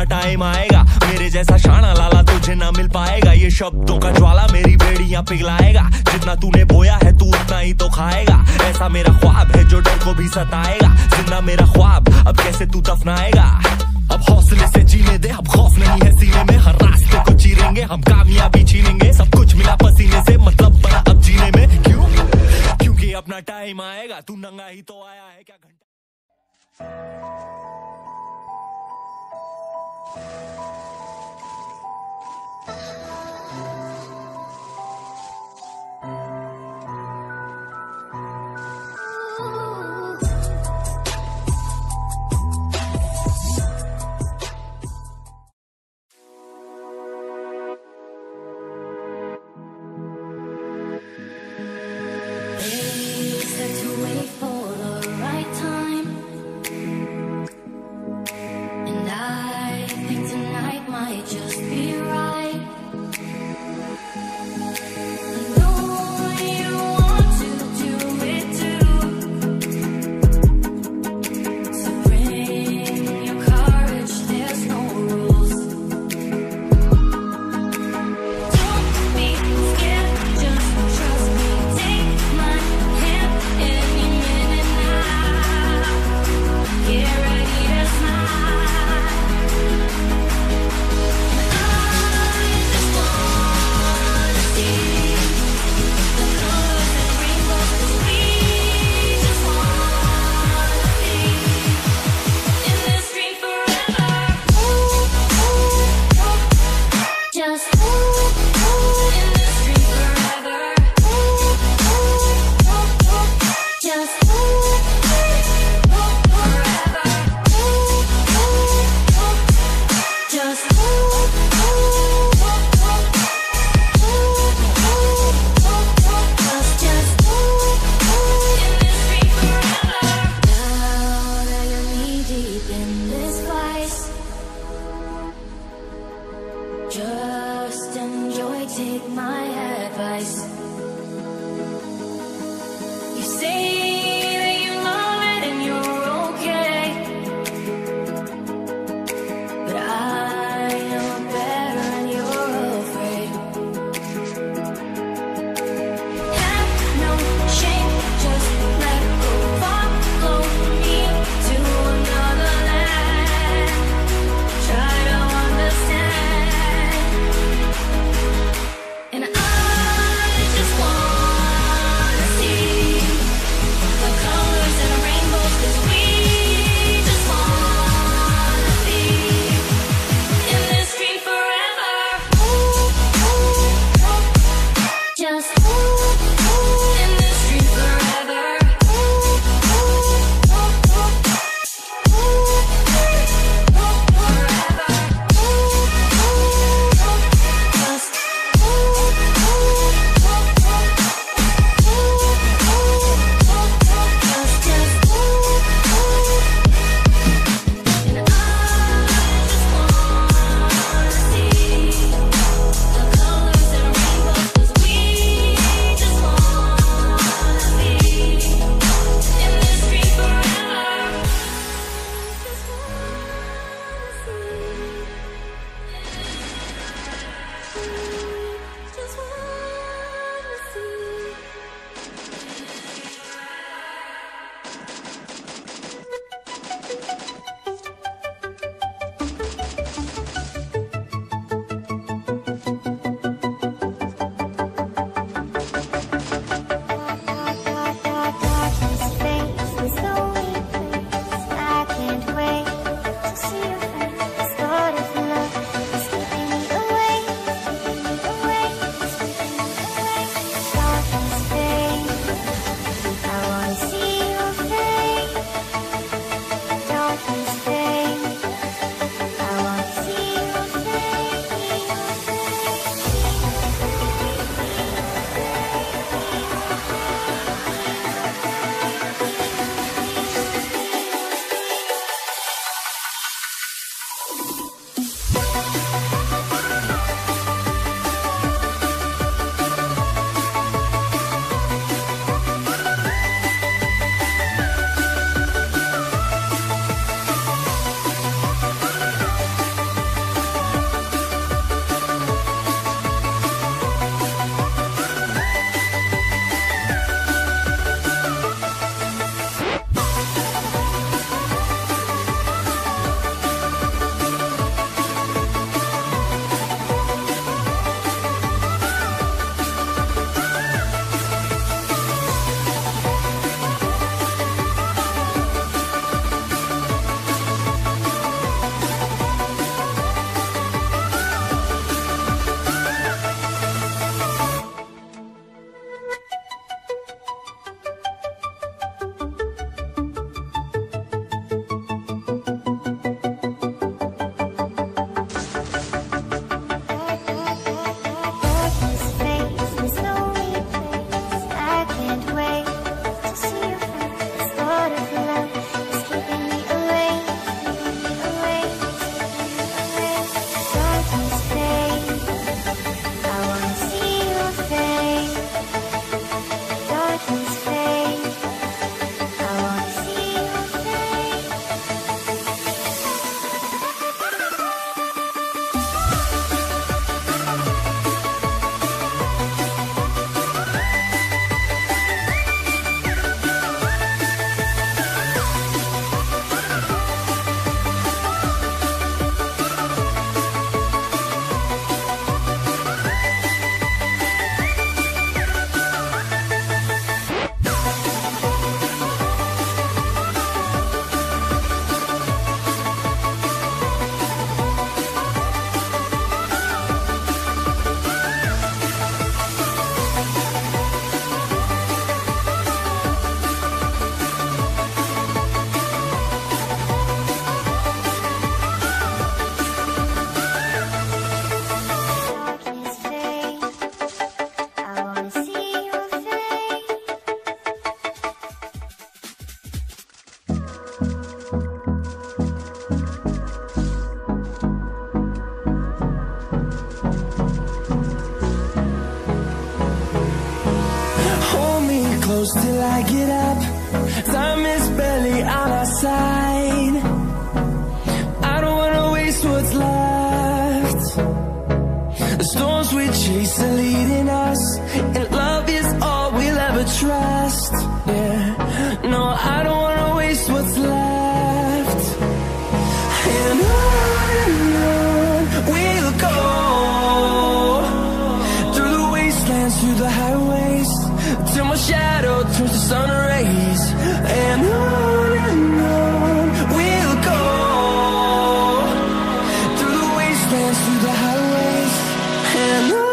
Time आएगा, मेरे जैसा शाना लाला तुझे ना मिल पाएगा। ये शब्दों का ज्वाला मेरी बेड़ियां पिघलाएगा, जितना तूने बोया है तू उतना ही तो खाएगा। ऐसा मेरा ख्वाब है जो डर को भी सताएगा, जिंदा मेरा ख्वाब अब कैसे तू दफनाएगा। अब हौसले से जीने दे, अब खौफ नहीं है सीने में, हर रास्ते को चीरेंगे हम, कामयाबी छीनेंगे। सब कुछ मिला पसीने से, मतलब बना अब जीने में। क्यों? क्योंकि अपना टाइम आएगा, तू नंगा ही तो आया है क्या घंटा। till I get up. Time is barely on our side. I don't wanna waste what's left. The storms we chase are leading us, and love is all we'll ever trust. Yeah, no, I don't wanna waste what's left. And on we'll go, through the wastelands, through the highways, till my shadow turns to sun rays. And on we'll go, through the wastelands, through the highways, and on we'll go.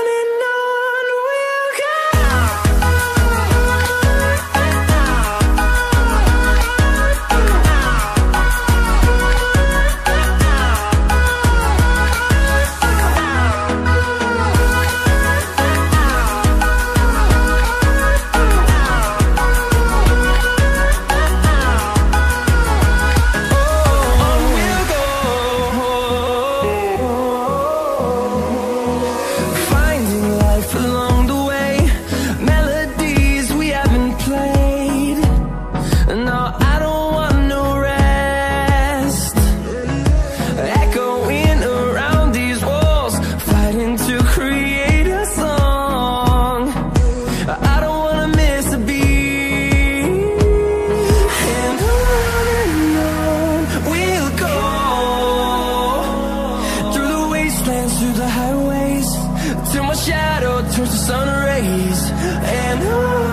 Through the highways, till my shadow turns to sun rays. And on